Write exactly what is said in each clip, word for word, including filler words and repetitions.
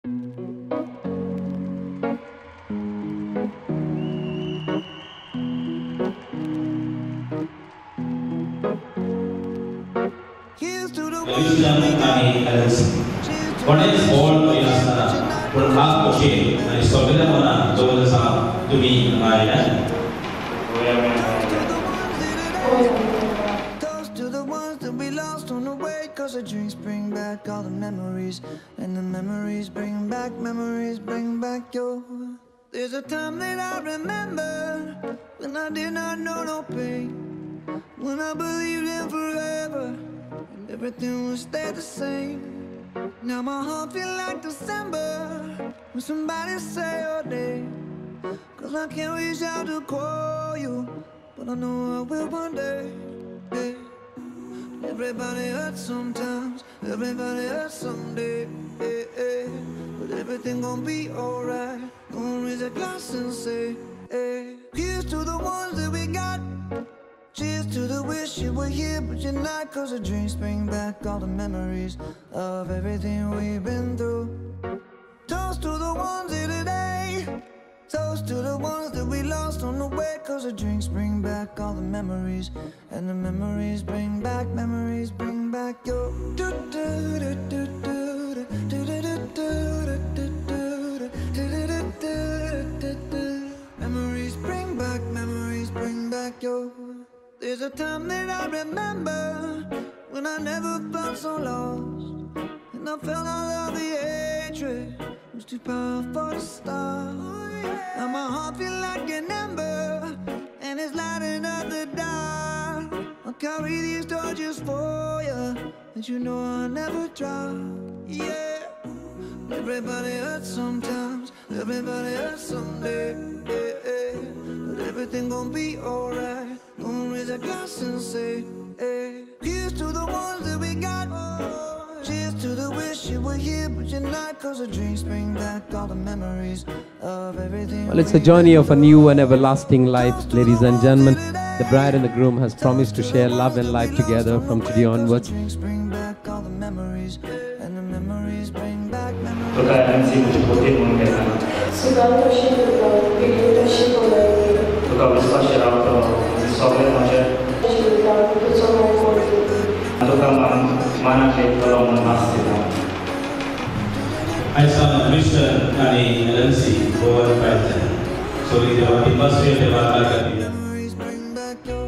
What is all my asana? For half okay, and so with them on to the sound to me, my Toast to the ones that we lost on the way, cause the drinks bring back all the memories, and the memories bring back, memories bring back your. There's a time that I remember when I did not know no pain, when I believed in forever and everything would stay the same. Now my heart feel like December when somebody say your name, cause I can't reach out to call you, but I know I will one day. Hey. Everybody hurts sometimes, everybody hurts someday. Hey, hey. But everything gon' be alright. Gonna raise a glass and say, hey. Here's to the ones that we got. Cheers to the wish you were here, but you're not, cause the dreams bring back all the memories of everything we've been through. Toast to the ones here today. Toast to the ones that we lost on the way, cause the drinks bring back all the memories, and the memories bring back, memories bring back your. Memories bring back, memories bring back your. There's a time that I remember when I never felt so lost, and I felt all of the hatred was too powerful to stop. Now my heart feel like an ember, and it's lighting up the dark. I'll carry these torches for you, and you know I'll never drop. Yeah. Everybody hurts sometimes, everybody hurts someday. Yeah, yeah. But everything gon' be alright. Gonna raise a glass and say, hey. Here's to the ones that we got. Cheers to the wish you were here, but you're not, cause the dreams bring back all the memories of everything. Well, it's a journey of a new and everlasting life, ladies and gentlemen. The bride and the groom has promised to share love and life together from today onwards. Dreams bring back all the memories, and the memories bring back memories. तो क्या MC मुझे बहुत ही मन करता है तो क्या विश्वास शराब तो सौगे मुझे तो क्या मान माना के तो मन मास्ती था I saw Mister Kani L N C over Python. So we have the bus here to Bangladesh. Memories bring back your.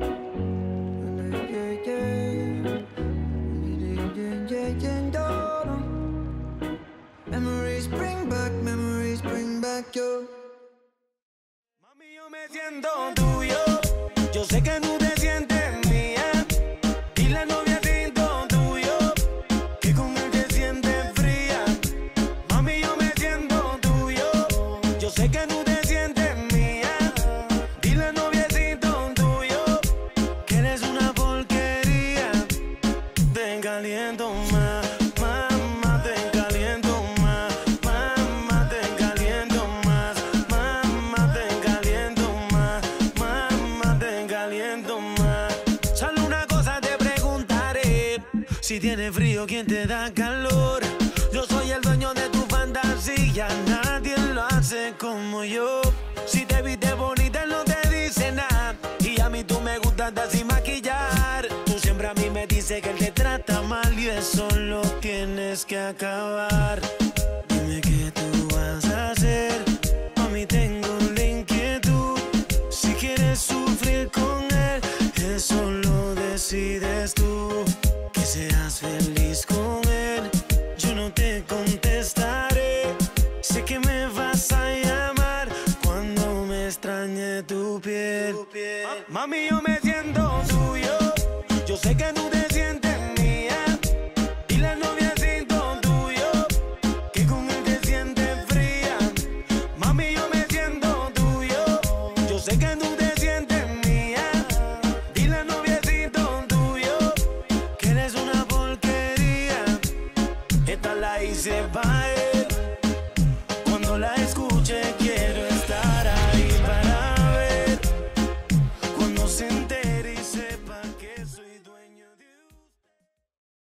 Memories bring back, memories bring back your. Mami, yo me siento tuyo. Yo sé que tú te sientes mía. Y la novia siento tuyo. Que con él te sientes fría. Mami, yo me siento tuyo. Yo sé que tú te sientes mía. Y la novia siento tuyo. Que eres una porquería. Te caliento más. Mamá, te caliento más. Mamá, te caliento más. Mamá, te caliento más. Mamá, te caliento más. Solo una cosa te preguntaré. Si tienes frío, ¿quién te da calor? Yo soy el dueño de tu fantasía. Nadie lo hace como yo. Si te viste bonita, él no te dice nada. Y a mí tú me gustas sin maquillar. Tú siempre a mí me dices que él te trata mal y eso lo tienes que acabar. Dime qué tú vas a hacer. Mami, tengo la inquietud. Si quieres sufrir con él, eso lo decides tú. Que seas feliz con él, yo no te contestaré. Sé que me vas a llamar cuando me extrañe tu piel. Mami, yo me siento tuyo. Yo sé que tú te